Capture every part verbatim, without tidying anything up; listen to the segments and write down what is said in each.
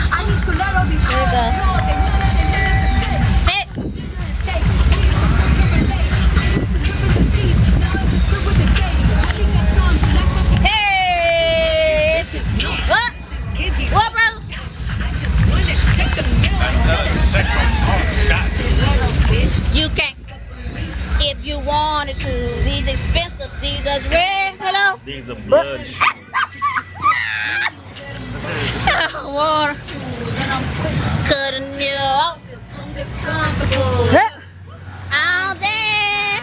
you go. Sit. Hey! What? What, brother? You can't. If you wanted to, these expensive, these are red. Hello? These are blood. Water. Cutting you off. Out there.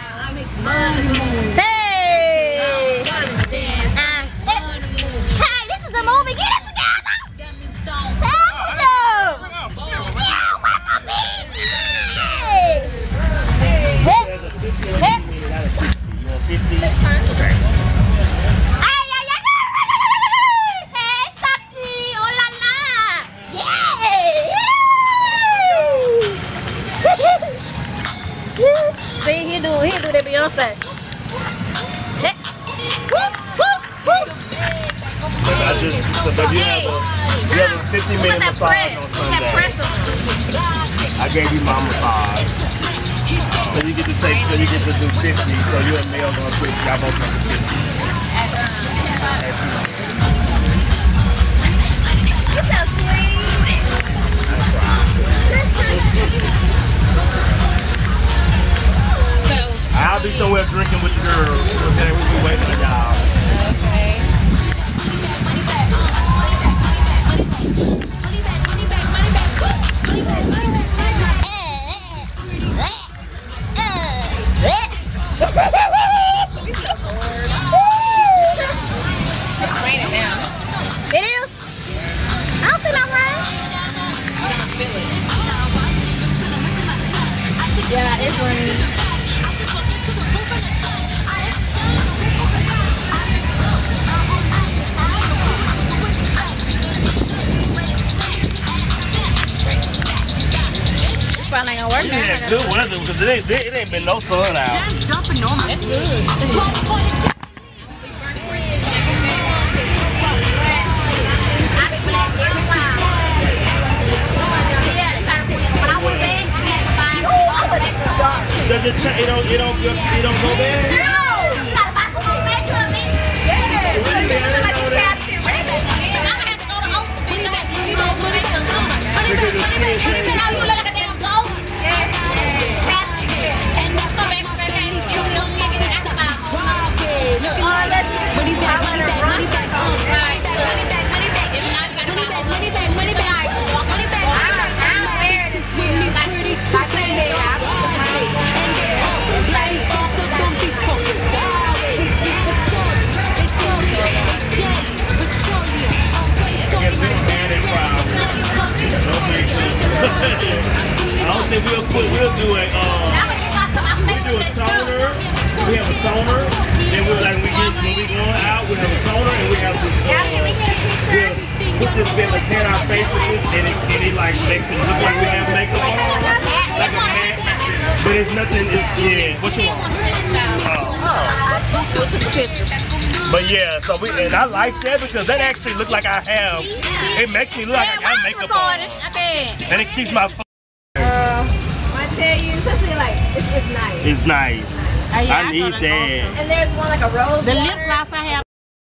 Hey. Uh, hey, this is a movie. Get it together. Hello. Yeah, where my baby? Hey. Hey. Okay. See, he do, he do that Beyonce. Hey. Woo, woo, woo. I just, but you have a, you have a fifty minute massage on Sunday. I gave you my massage. So you get to take, so you get to do fifty. So you and Mel gonna switch. Y'all both gonna do fifty. You're so sweet. I'll be somewhere drinking with the girls. Okay, we'll be waiting on y'all. Okay. It's raining now. It is? I don't see no rain. I feel it. Yeah, it's raining. Probably ain't gonna work now. Yeah, good weather because it ain't, it ain't been no sun out. That's jumping normal. That's good. Does it change? It don't, it don't, it don't go there? No! You gotta buy some more makeup, bitch. Yeah. Really? I didn't know that. I'm gonna have to go to Oakland, bitch. I got to do those makeup. Because the skin changes. You know you look like a damn ghost. And come back from vacation, you still can't get it out the mouth. Look, all that money back, money back, money back. Right, look. If not, you gotta buy more money back, money back. Money back. I'm wearing this shit. Like, like that. I don't think we'll put, we'll do a, um, we do a toner, we have a toner, then we'll, like, we get, when we going out, we have a toner, and we have this, uh, we'll put this bit, like, pan our face with this, and it, and it, like, makes it look like we have makeup on, like a matte, but it's nothing, it's, yeah, what you want? Oh. But yeah, so we, and I like that because that actually looks like I have, it makes me look like I got makeup on, and it keeps my Uh, I tell you, especially like, it's, it's nice. It's nice. Uh, yeah, I, I need that. And there's one like a rose The water. lip gloss I have